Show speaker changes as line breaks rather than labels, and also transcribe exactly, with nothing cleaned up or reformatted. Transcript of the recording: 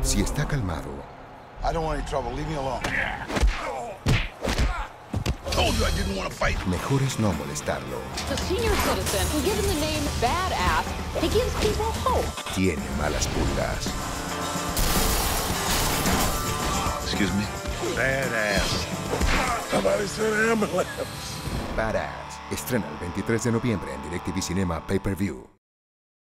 Si está calmado,
I don't want any trouble. Leave me alone.
Told you I didn't want to fight.
mejor es no molestarlo.
The senior citizen, and given the name Badass, he gives people hope.
Tiene malas pulgas.
Excuse me?
Badass. Somebody said ambulance.
Badass. Estrena el veintitrés de noviembre en DirecTV Cinema Pay-Per-View.